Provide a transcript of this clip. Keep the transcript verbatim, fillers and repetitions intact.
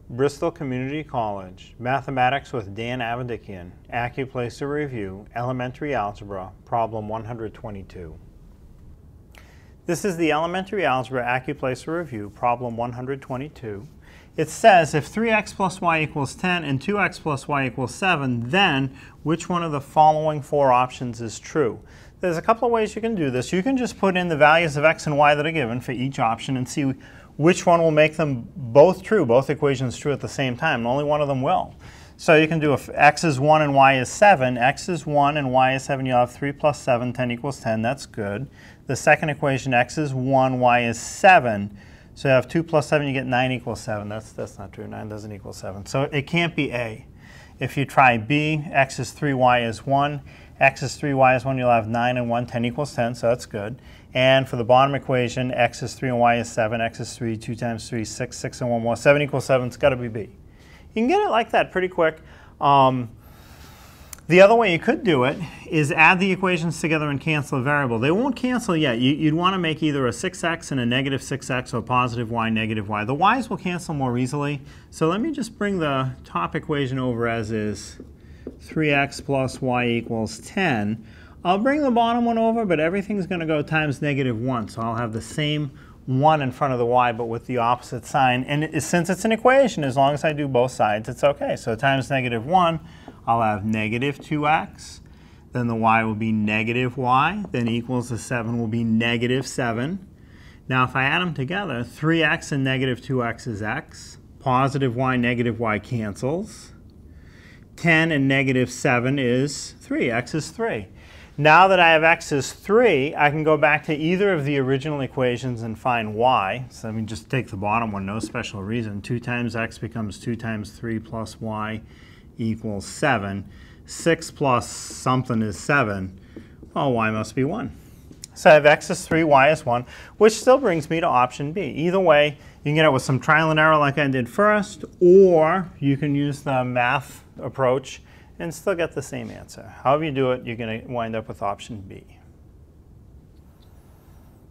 Bristol Community College, Mathematics with Dan Avedikian, ACCUPLACER Review, Elementary Algebra, Problem one hundred twenty-two. This is the Elementary Algebra ACCUPLACER Review, Problem one hundred twenty-two. It says if three x plus y equals ten and two x plus y equals seven, then which one of the following four options is true? There's a couple of ways you can do this. You can just put in the values of x and y that are given for each option and see which one will make them both true, both equations true at the same time, and only one of them will. So you can do if x is one and y is seven, x is one and y is seven, you'll have three plus seven, ten equals ten, that's good. The second equation, x is one, y is seven, so you have two plus seven, you get nine equals seven. That's, that's not true, nine doesn't equal seven. So it can't be A. If you try B, x is three, y is one, x is three, y is one, you'll have nine and one, ten equals ten, so that's good. And for the bottom equation, x is three and y is seven, x is three, two times three, six, six and one more, seven equals seven, it's got to be B. You can get it like that pretty quick. Um, the other way you could do it is add the equations together and cancel a variable. They won't cancel yet. You, you'd want to make either a six x and a negative six x or positive y, negative y. The y's will cancel more easily. So let me just bring the top equation over as is. three x plus y equals ten. I'll bring the bottom one over, but everything's going to go times negative one. So I'll have the same one in front of the y, but with the opposite sign. And it, since it's an equation, as long as I do both sides, it's OK. So times negative one, I'll have negative two x. Then the y will be negative y. Then equals the seven will be negative seven. Now if I add them together, three x and negative two x is x. Positive y, negative y cancels. ten and negative seven is three. X is three. Now that I have x is three, I can go back to either of the original equations and find y. So let me just take the bottom one, no special reason. two times x becomes two times three plus y equals seven. six plus something is seven. Well, y must be one. So I have x is three, y is one, which still brings me to option B. Either way, you can get it with some trial and error like I did first, or you can use the math approach and still get the same answer. However you do it, you're going to wind up with option B.